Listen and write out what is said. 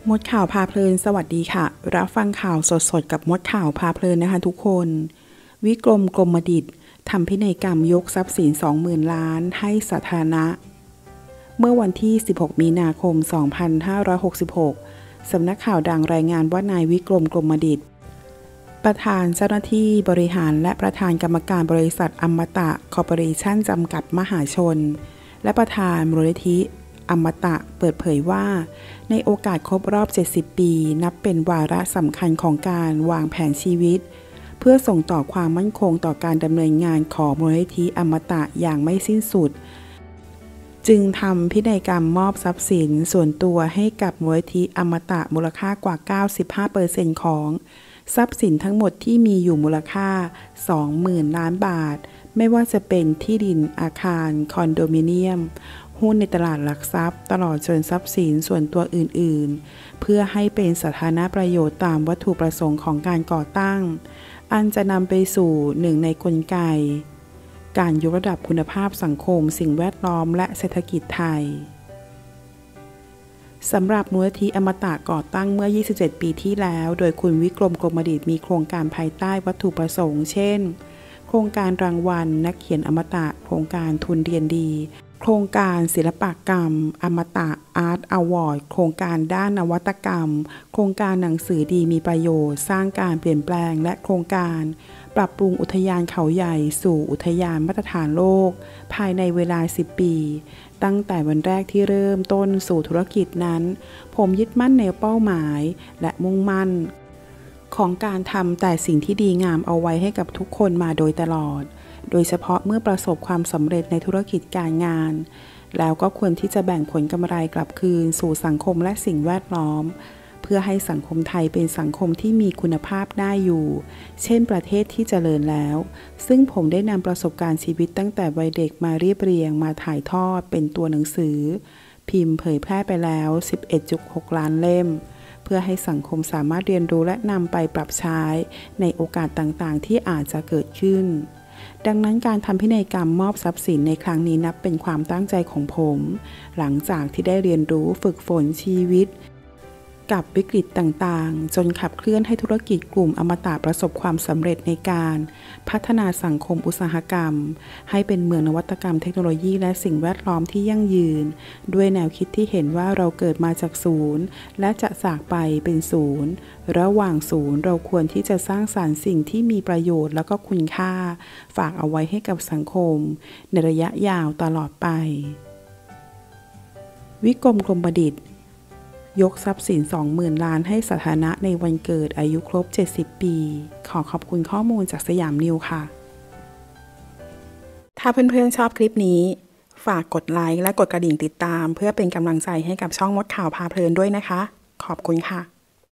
มดข่าวพาเพลินสวัสดีค่ะรับฟังข่าวสดๆกับมดข่าวพาเพลินนะคะทุกคนวิกรมกรมดิษฐ์ทำพินัยกรรมยกทรัพย์สิน 20,000 ล้านให้สาธารณะเมื่อวันที่16มีนาคม2566สำนักข่าวดังรายงานว่านายวิกรมกรมดิษฐ์ประธานเจ้าหน้าที่บริหารและประธานกรรมการบริษัทอมตะคอร์ปอเรชั่นจำกัดมหาชนและประธานมูลนิธิอมตะเปิดเผยว่าในโอกาสครบรอบ70ปีนับเป็นวาระสำคัญของการวางแผนชีวิตเพื่อส่งต่อความมั่นคงต่อการดำเนินงานของมูลนิธิอมตะอย่างไม่สิ้นสุดจึงทำพินัยกรรมมอบทรัพย์สินส่วนตัวให้กับมูลนิธิอมตะมูลค่ากว่า 95% ของทรัพย์สินทั้งหมดที่มีอยู่มูลค่า 20,000 ล้านบาทไม่ว่าจะเป็นที่ดินอาคารคอนโดมิเนียมหุ้นในตลาดหลักทรัพย์ตลอดจนทรัพย์สินส่วนตัวอื่นๆเพื่อให้เป็นสาธารณประโยชน์ตามวัตถุประสงค์ของการก่อตั้งอันจะนำไปสู่หนึ่งในกลไกการยกระดับคุณภาพสังคมสิ่งแวดล้อมและเศรษฐกิจไทยสำหรับมูลนิธิอมตะก่อตั้งเมื่อ27ปีที่แล้วโดยคุณวิกรมกรมดิษฐ์มีโครงการภายใต้วัตถุประสงค์เช่นโครงการรางวัลนักเขียนอมตะโครงการทุนเรียนดีโครงการศิลปกรรมอมตะอาร์ตอวอร์ดโครงการด้านนวัตกรรมโครงการหนังสือดีมีประโยชน์สร้างการเปลี่ยนแปลงและโครงการปรับปรุงอุทยานเขาใหญ่สู่อุทยานมาตรฐานโลกภายในเวลา10ปีตั้งแต่วันแรกที่เริ่มต้นสู่ธุรกิจนั้นผมยึดมั่นในเป้าหมายและมุ่งมั่นของการทำแต่สิ่งที่ดีงามเอาไว้ให้กับทุกคนมาโดยตลอดโดยเฉพาะเมื่อประสบความสำเร็จในธุรกิจการงานแล้วก็ควรที่จะแบ่งผลกำไรกลับคืนสู่สังคมและสิ่งแวดล้อมเพื่อให้สังคมไทยเป็นสังคมที่มีคุณภาพน่าอยู่เช่นประเทศที่เจริญแล้วซึ่งผมได้นำประสบการณ์ชีวิตตั้งแต่วัยเด็กมาเรียบเรียงมาถ่ายทอดเป็นตัวหนังสือพิมพ์เผยแพร่ไปแล้ว 11.6 ล้านเล่มเพื่อให้สังคมสามารถเรียนรู้และนำไปปรับใช้ในโอกาสต่างๆที่อาจจะเกิดขึ้นดังนั้นการทำพินัยกรรมมอบทรัพย์สินในครั้งนี้นับเป็นความตั้งใจของผมหลังจากที่ได้เรียนรู้ฝึกฝนชีวิตกับวิกฤตต่างๆจนขับเคลื่อนให้ธุรกิจกลุ่มอมตะประสบความสำเร็จในการพัฒนาสังคมอุตสาหกรรมให้เป็นเมืองนวัตกรรมเทคโนโลยีและสิ่งแวดล้อมที่ยั่งยืนด้วยแนวคิดที่เห็นว่าเราเกิดมาจากศูนย์และจะจากไปเป็นศูนย์ระหว่างศูนย์เราควรที่จะสร้างสรรค์สิ่งที่มีประโยชน์และก็คุณค่าฝากเอาไว้ให้กับสังคมในระยะยาวตลอดไปวิกรมกรมดิษฐ์ยกทรัพย์สิน 20,000 ล้านให้สาธารณะในวันเกิดอายุครบ70ปีขอขอบคุณข้อมูลจากสยามนิวค่ะถ้าเพื่อนๆชอบคลิปนี้ฝากกดไลค์และกดกระดิ่งติดตามเพื่อเป็นกำลังใจให้กับช่องมดข่าวพาเพลินด้วยนะคะขอบคุณค่ะ